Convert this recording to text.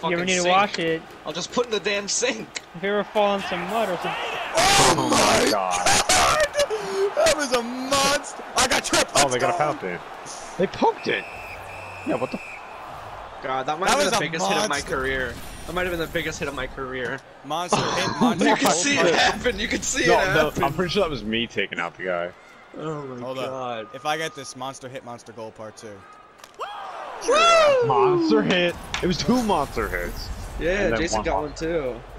fucking You ever need to sink. wash it? I'll just put in the damn sink. If you ever fall in some mud or some... Oh my god! That was a monster! I got tripped! Oh, they got a fountain. They poked it! Yeah, what the God, that might That have been was the a biggest hit of my monster. career. That might have been the biggest hit of my career. Monster hit, monster You can goal see part. it happen. You can see it No, happen. I'm pretty sure that was me taking out the guy. Oh my Hold god. up. If I get this, monster hit, monster goal part 2. Monster hit! It was 2 monster hits. Yeah, And then Jason one got off. one too.